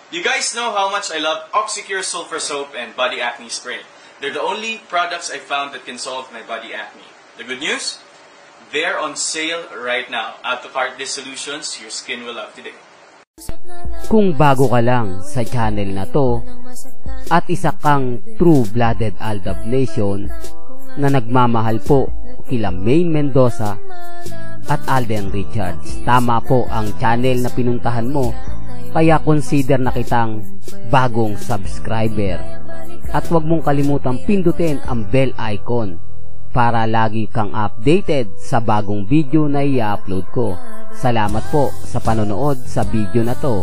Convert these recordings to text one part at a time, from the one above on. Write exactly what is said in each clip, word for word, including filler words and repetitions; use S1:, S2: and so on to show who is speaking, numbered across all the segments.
S1: You guys know how much I love Oxycure Sulfur Soap and Body Acne Spray. They're the only products I found that can solve my body acne. The good news? They're on sale right now. Add to cart these solutions your skin will love today.
S2: Kung bago ka lang sa channel na to at isa kang true-blooded Aldab Nation na nagmamahal po kila Maine Mendoza at Alden Richards, tama po ang channel na pinuntahan mo. Kaya consider na kitang bagong subscriber. At huwag mong kalimutang pindutin ang bell icon para lagi kang updated sa bagong video na i-upload ko. Salamat po sa panonood sa video na to.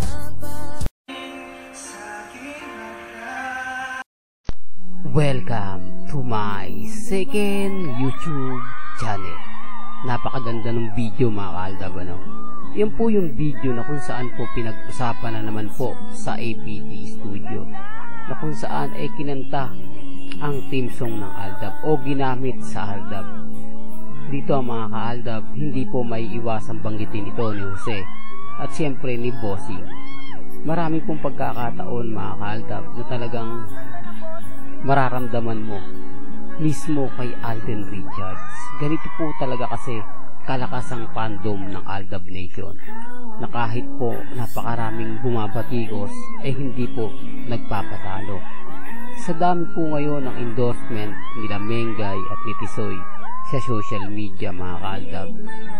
S2: Welcome to my second YouTube channel. Napakaganda ng video mga ka-Aldab, ano? Yan po yung video na kung saan po pinag-usapan na naman po sa A P T Studio, na kung saan ay kinanta ang theme song ng Aldab o ginamit sa Aldab. Dito mga ka-Aldab, hindi po may iwasang banggitin ito ni Jose at siyempre ni Bossy. Marami pong pagkakataon mga ka-Aldab na talagang mararamdaman mo mismo kay Alden Richards. Ganito po talaga kasi kalakas ang fandom ng Aldab Nation, na kahit po napakaraming bumabatikos eh hindi po nagpapatalo. Sa dami po ngayon ng endorsement nila Mengay at ni Tisoy sa social media mga ka-Aldab,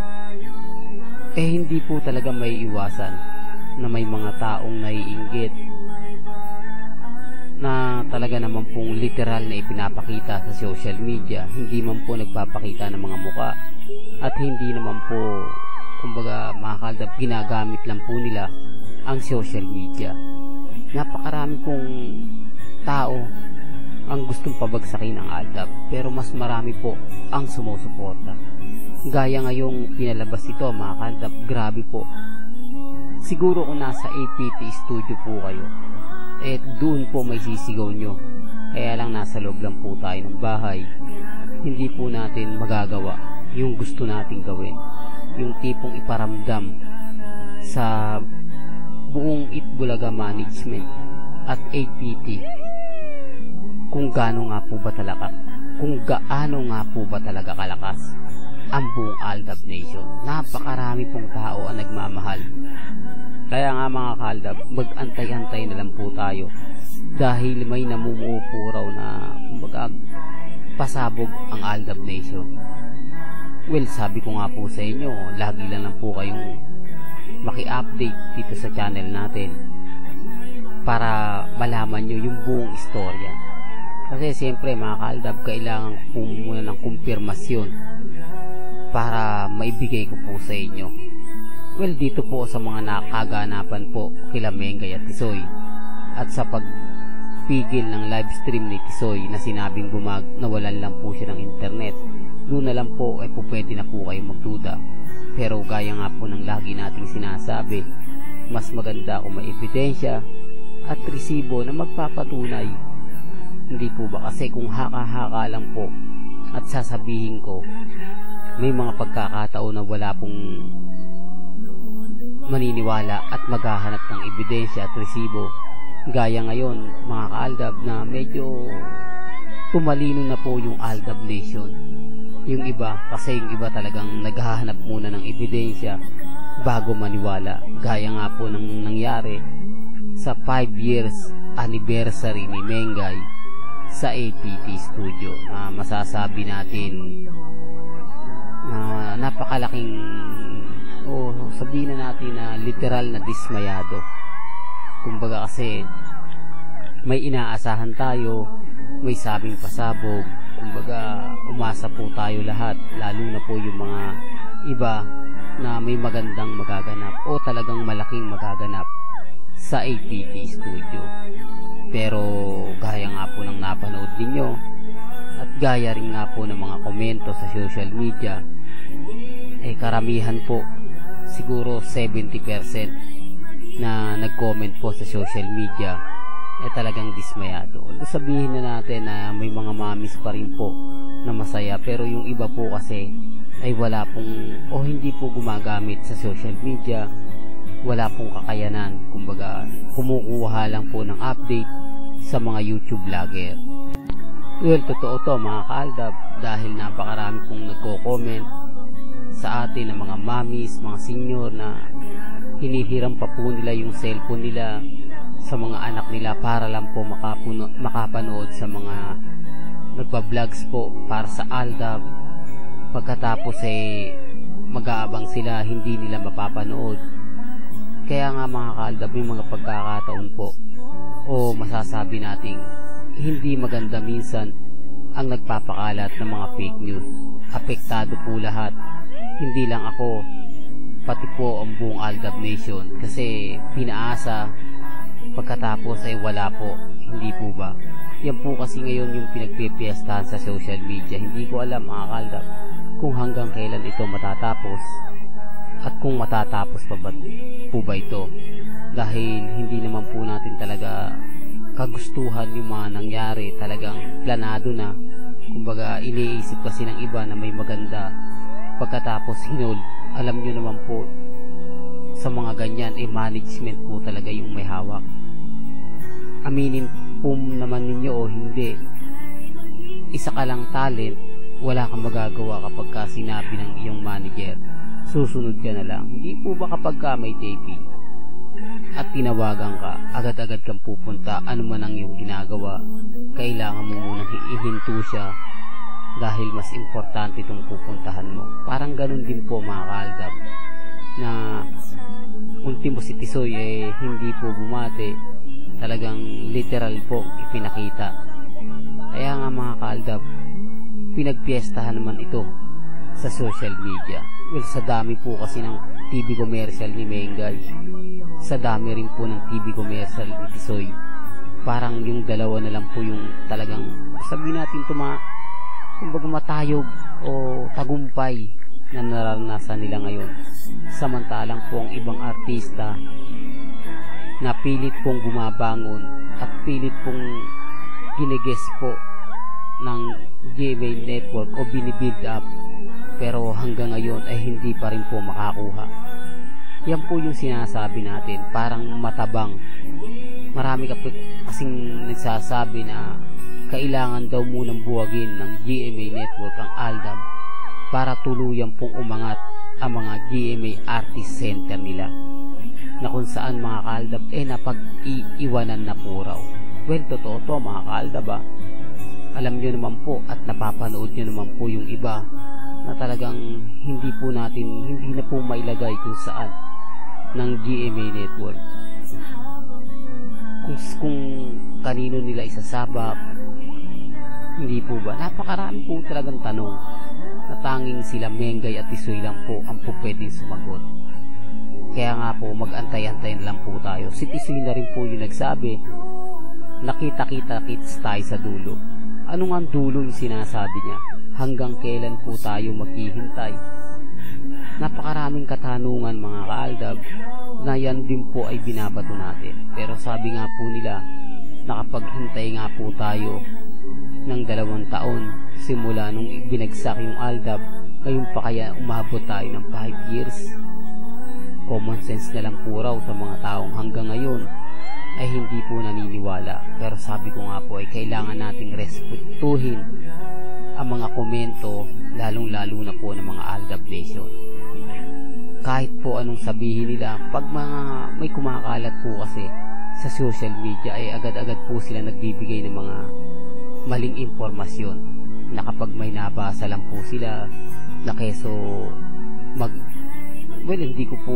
S2: eh hindi po talaga may iwasan na may mga taong naiinggit na talaga naman pong literal na ipinapakita sa social media, hindi man po nagpapakita ng mga muka at hindi naman po, kumbaga mga ka-Aldab, ginagamit lang po nila ang social media. Napakarami pong tao ang gustong pabagsakin ng Aldab, pero mas marami po ang sumusuporta. Gaya ngayong pinalabas ito mga ka-Aldab, grabe po. Siguro kung nasa A P T Studio po kayo, eh doon po may sisigaw nyo. Kaya lang nasa loob lang po tayo ng bahay, hindi po natin magagawa yung gusto nating gawin, yung tipong iparamdam sa buong Itbulaga management at A P T kung gaano nga po ba talaga kung gaano nga po ba talaga kalakas ang buong Aldab Nation. Napakarami pong tao ang nagmamahal. Kaya nga mga ka-Aldab, mag-antay-antay na lang po tayo dahil may namumuo po raw na kumbaga pasabog ang Aldab Nation. Well, sabi ko nga po sa inyo, lagi lang lang po kayong maki-update dito sa channel natin para malaman nyo yung buong istorya. Kasi siyempre mga ka-Aldab, kailangan po muna ng kumpirmasyon para maibigay ko po sa inyo. Well, dito po sa mga nakaganapan po kila Mengay at Tisoy at sa pagpigil ng live stream ni Tisoy na sinabing bumag nawalan lang po siya ng internet, doon na lang po ay po pwede na po kayo magduda. Pero gaya nga po ng lagi nating sinasabi, mas maganda kung may ebidensya at resibo na magpapatunay. Hindi po ba kasi kung haka-haka lang po at sasabihin ko, may mga pagkakataon na wala pong maniniwala at maghahanap ng ebidensya at resibo. Gaya ngayon mga ka-Aldab na medyo tumalino na po yung Aldab Nation. Yung iba, kasi yung iba talagang naghahanap muna ng ebidensya bago maniwala. Gaya nga po ng nangyari sa five years anniversary ni Mengay sa A P T Studio. Uh, masasabi natin na uh, napakalaking o oh, sabihin na natin na literal na dismayado. Kumbaga kasi may inaasahan tayo, may sabing pasabog. Kumbaga umasa po tayo lahat, lalo na po yung mga iba na may magandang magaganap o talagang malaking magaganap sa A P T Studio. Pero gaya nga po ng napanood ninyo at gaya rin nga po ng mga komento sa social media, eh karamihan po, siguro seventy percent na nag-comment po sa social media eh talagang dismayado. Sabihin na natin na may mga mamis pa rin po na masaya, pero yung iba po kasi ay wala pong o hindi po gumagamit sa social media wala pong kakayanan, kumbaga kumukuha lang po ng update sa mga YouTube vlogger. Well, totoo to mga kaaldab, dahil napakarami pong nagko-comment sa atin ng mga mommies, mga senior na hinihiram pa po nila yung cellphone nila sa mga anak nila para lang po makapuno, makapanood sa mga nagpa-vlogs po para sa aldab. Pagkatapos eh mag-aabang sila, hindi nila mapapanood. Kaya nga mga kaaldab, may mga pagkakataon po o masasabi nating hindi maganda minsan ang nagpapakalat ng mga fake news. Apektado po lahat, hindi lang ako, pati po ang buong Aldab Nation, kasi pinaasa pagkatapos ay wala po, hindi po ba? Yan po kasi ngayon yung pinagpipiestahan sa social media. Hindi ko alam mga kaaldab kung hanggang kailan ito matatapos at kung matatapos pa ba po ba ito, dahil hindi naman po natin talaga kagustuhan yung mga nangyari. Talagang planado na, kumbaga iniisip kasi ng iba na may maganda, pagkatapos hinol. Alam nyo naman po sa mga ganyan, eh management po talaga yung may hawak. Aminin po naman ninyo o hindi, isa ka lang talent, wala kang magagawa kapag ka sinabi ng iyong manager, susunod ka na lang. Hindi po ba kapag ka may taping at tinawagan ka, agad-agad kang pupunta, ano man ang iyong ginagawa, kailangan mo munang ihinto siya dahil mas importante itong pupuntahan mo. Parang ganun din po mga kaaldab, na ultimo si Tisoy eh hindi po bumate, talagang literal po ipinakita. Kaya nga mga kaaldab, pinagpiestahan naman ito sa social media. Well, sa dami po kasi ng T V commercial ni Mengay, sa dami rin po ng T V commercial ni Tisoy, parang yung dalawa na lang po yung talagang sabihin natin tuma kumbaga matayog o tagumpay na nararanasan nila ngayon. Samantalang po ang ibang artista na pilit pong bumabangon at pilit pong giniges po ng G M A Network o binibuild up, pero hanggang ngayon ay hindi pa rin po makakuha. Yan po yung sinasabi natin, parang matabang. Marami kasing nagsasabi na kailangan daw munang buwagin ng G M A Network ang Aldab para tuluyan pong umangat ang mga G M A Artist Center nila, na kung saan mga kaaldab eh napag-iiwanan na po raw. Well, totoo to mga kaaldab ah. Alam nyo naman po at napapanood nyo naman po yung iba na talagang hindi po natin, hindi na po mailagay kung saan ng G M A Network, kung, kung kanino nila isasabak. Hindi po ba? Napakarami po talagang tanong na tanging sila Mengay at Tisoy lang po ang po pwedeng sumagot. Kaya nga po, mag-antay-antay na lang po tayo. Si Tisoy na rin po yung nagsabi, nakita-kita-kits tayo sa dulo. Ano nga ang dulo yung sinasabi niya? Hanggang kailan po tayo maghihintay? Napakaraming katanungan mga kaaldab na yan din po ay binabato natin. Pero sabi nga po nila, nakapaghintay nga po tayo ng dalawang taon simula nung binagsak yung Aldab, ngayon pa kaya umabot tayo ng five years? Common sense na lang po raw sa mga taong hanggang ngayon ay hindi po naniniwala. Pero sabi ko nga po ay kailangan nating respetuhin ang mga komento, lalong lalo na po ng mga Aldab Nation. Kahit po anong sabihin nila, pag mga may kumakalat po kasi sa social media ay agad-agad po sila nagbibigay ng mga maling impormasyon, na kapag may nabasa lang po sila na keso mag well, hindi ko po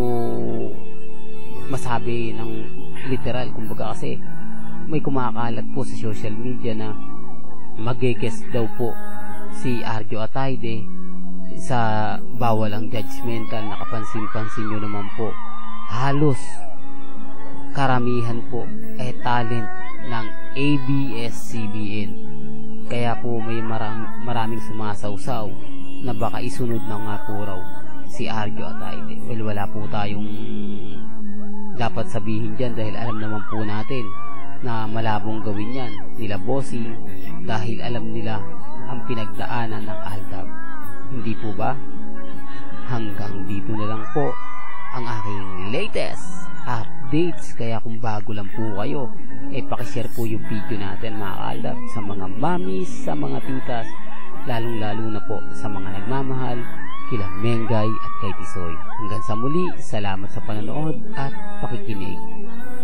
S2: masabi ng literal, kumbaga kasi may kumakalat po sa social media na mag-guest daw po si Arjo Atayde sa bawal ang judgmental. Nakapansin-pansin nyo naman po, halos karamihan po eh talent ng A B S C B N. Kaya po may marang, maraming sumasawsaw na baka isunod na nga po raw si Arjo Atayde. Well, wala po tayong dapat sabihin dyan dahil alam naman po natin na malabong gawin yan nila Bossing, dahil alam nila ang pinagdaanan ng Aldab. Hindi po ba? Hanggang dito na lang po ang aking latest updates. Kaya kung bago lang po kayo, eh pakishare po yung video natin mga kaaldab sa mga mamis, sa mga titas, lalong lalo na po sa mga nagmamahal kila Mengay at kay Tisoy. Hanggang sa muli, salamat sa panonood at pakikinig.